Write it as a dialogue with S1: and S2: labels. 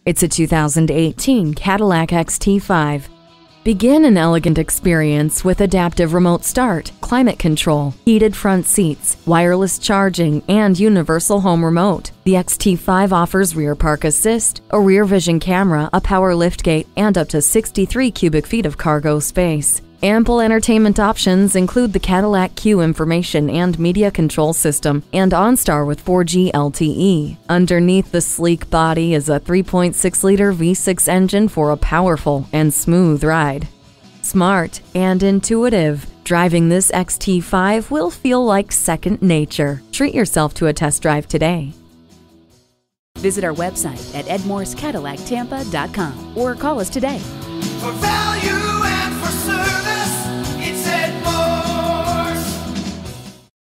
S1: It's a 2018 Cadillac XT5. Begin an elegant experience with adaptive remote start, climate control, heated front seats, wireless charging, and universal home remote. The XT5 offers rear park assist, a rear vision camera, a power liftgate, and up to 63 cubic feet of cargo space. Ample entertainment options include the Cadillac CUE information and media control system and OnStar with 4G LTE. Underneath the sleek body is a 3.6-liter V6 engine for a powerful and smooth ride. Smart and intuitive, driving this XT5 will feel like second nature. Treat yourself to a test drive today.
S2: Visit our website at edmorsecadillactampa.com or call us today.
S3: For value.